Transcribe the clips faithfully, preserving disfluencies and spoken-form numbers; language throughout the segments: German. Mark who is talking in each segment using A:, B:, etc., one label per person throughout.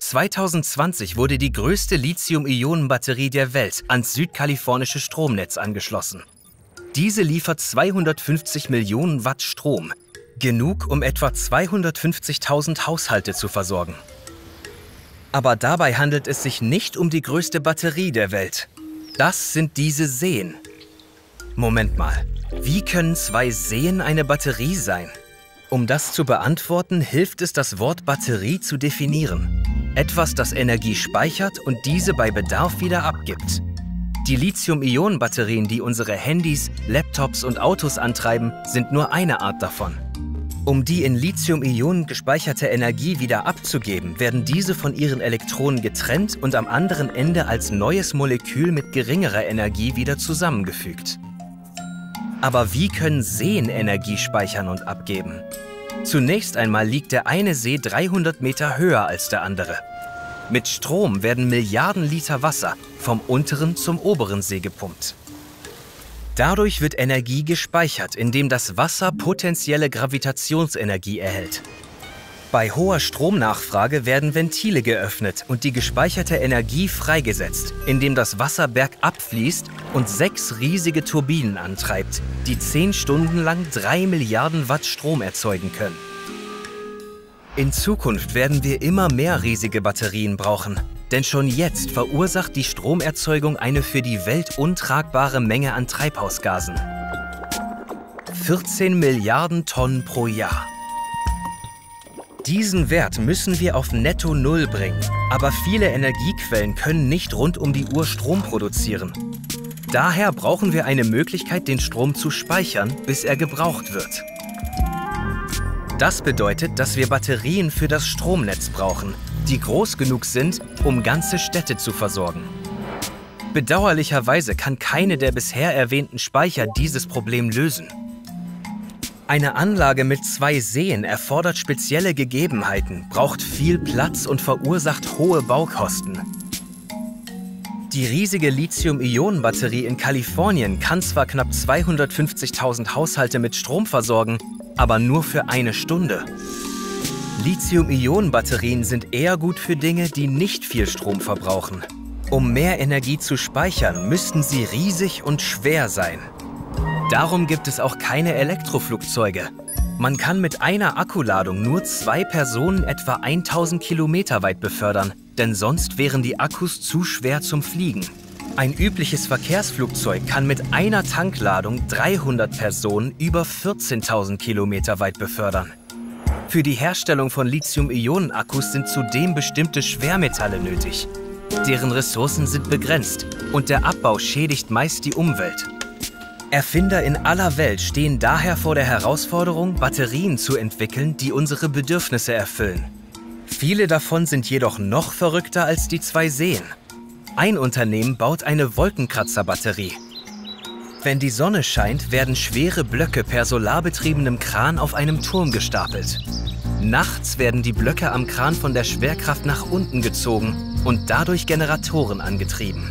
A: zweitausendzwanzig wurde die größte Lithium-Ionen-Batterie der Welt ans südkalifornische Stromnetz angeschlossen. Diese liefert zweihundertfünfzig Millionen Watt Strom, genug, um etwa zweihundertfünfzigtausend Haushalte zu versorgen. Aber dabei handelt es sich nicht um die größte Batterie der Welt. Das sind diese Seen. Moment mal, wie können zwei Seen eine Batterie sein? Um das zu beantworten, hilft es, das Wort Batterie zu definieren. Etwas, das Energie speichert und diese bei Bedarf wieder abgibt. Die Lithium-Ionen-Batterien, die unsere Handys, Laptops und Autos antreiben, sind nur eine Art davon. Um die in Lithium-Ionen gespeicherte Energie wieder abzugeben, werden diese von ihren Elektronen getrennt und am anderen Ende als neues Molekül mit geringerer Energie wieder zusammengefügt. Aber wie können Seen Energie speichern und abgeben? Zunächst einmal liegt der eine See dreihundert Meter höher als der andere. Mit Strom werden Milliarden Liter Wasser vom unteren zum oberen See gepumpt. Dadurch wird Energie gespeichert, indem das Wasser potenzielle Gravitationsenergie erhält. Bei hoher Stromnachfrage werden Ventile geöffnet und die gespeicherte Energie freigesetzt, indem das Wasser bergab fließt und sechs riesige Turbinen antreibt, die zehn Stunden lang drei Milliarden Watt Strom erzeugen können. In Zukunft werden wir immer mehr riesige Batterien brauchen, denn schon jetzt verursacht die Stromerzeugung eine für die Welt untragbare Menge an Treibhausgasen. vierzehn Milliarden Tonnen pro Jahr. Diesen Wert müssen wir auf Netto Null bringen, aber viele Energiequellen können nicht rund um die Uhr Strom produzieren. Daher brauchen wir eine Möglichkeit, den Strom zu speichern, bis er gebraucht wird. Das bedeutet, dass wir Batterien für das Stromnetz brauchen, die groß genug sind, um ganze Städte zu versorgen. Bedauerlicherweise kann keine der bisher erwähnten Speicher dieses Problem lösen. Eine Anlage mit zwei Seen erfordert spezielle Gegebenheiten, braucht viel Platz und verursacht hohe Baukosten. Die riesige Lithium-Ionen-Batterie in Kalifornien kann zwar knapp zweihundertfünfzigtausend Haushalte mit Strom versorgen, aber nur für eine Stunde. Lithium-Ionen-Batterien sind eher gut für Dinge, die nicht viel Strom verbrauchen. Um mehr Energie zu speichern, müssten sie riesig und schwer sein. Darum gibt es auch keine Elektroflugzeuge. Man kann mit einer Akkuladung nur zwei Personen etwa tausend Kilometer weit befördern, denn sonst wären die Akkus zu schwer zum Fliegen. Ein übliches Verkehrsflugzeug kann mit einer Tankladung dreihundert Personen über vierzehntausend Kilometer weit befördern. Für die Herstellung von Lithium-Ionen-Akkus sind zudem bestimmte Schwermetalle nötig. Deren Ressourcen sind begrenzt und der Abbau schädigt meist die Umwelt. Erfinder in aller Welt stehen daher vor der Herausforderung, Batterien zu entwickeln, die unsere Bedürfnisse erfüllen. Viele davon sind jedoch noch verrückter als die zwei Seen. Ein Unternehmen baut eine Wolkenkratzer-Batterie. Wenn die Sonne scheint, werden schwere Blöcke per solarbetriebenem Kran auf einem Turm gestapelt. Nachts werden die Blöcke am Kran von der Schwerkraft nach unten gezogen und dadurch Generatoren angetrieben.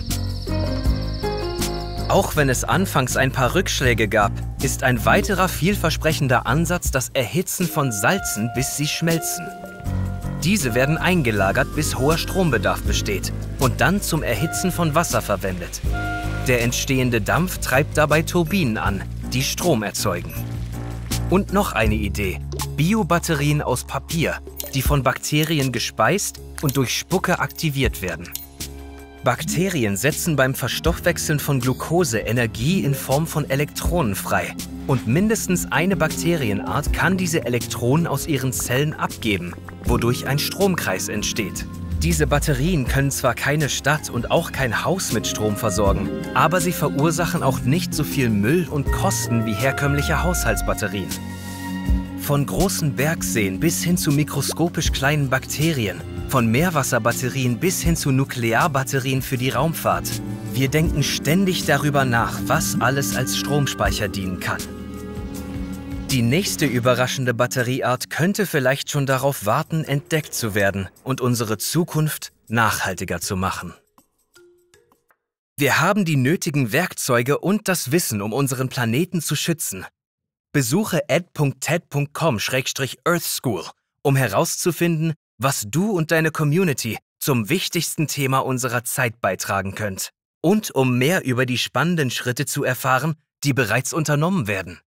A: Auch wenn es anfangs ein paar Rückschläge gab, ist ein weiterer vielversprechender Ansatz das Erhitzen von Salzen, bis sie schmelzen. Diese werden eingelagert, bis hoher Strombedarf besteht und dann zum Erhitzen von Wasser verwendet. Der entstehende Dampf treibt dabei Turbinen an, die Strom erzeugen. Und noch eine Idee: Biobatterien aus Papier, die von Bakterien gespeist und durch Spucke aktiviert werden. Bakterien setzen beim Verstoffwechseln von Glucose Energie in Form von Elektronen frei. Und mindestens eine Bakterienart kann diese Elektronen aus ihren Zellen abgeben, wodurch ein Stromkreis entsteht. Diese Batterien können zwar keine Stadt und auch kein Haus mit Strom versorgen, aber sie verursachen auch nicht so viel Müll und Kosten wie herkömmliche Haushaltsbatterien. Von großen Bergseen bis hin zu mikroskopisch kleinen Bakterien, von Meerwasserbatterien bis hin zu Nuklearbatterien für die Raumfahrt. Wir denken ständig darüber nach, was alles als Stromspeicher dienen kann. Die nächste überraschende Batterieart könnte vielleicht schon darauf warten, entdeckt zu werden und unsere Zukunft nachhaltiger zu machen. Wir haben die nötigen Werkzeuge und das Wissen, um unseren Planeten zu schützen. Besuche ed punkt ted punkt com slash earthschool, um herauszufinden, was du und deine Community zum wichtigsten Thema unserer Zeit beitragen könnt. Und um mehr über die spannenden Schritte zu erfahren, die bereits unternommen werden.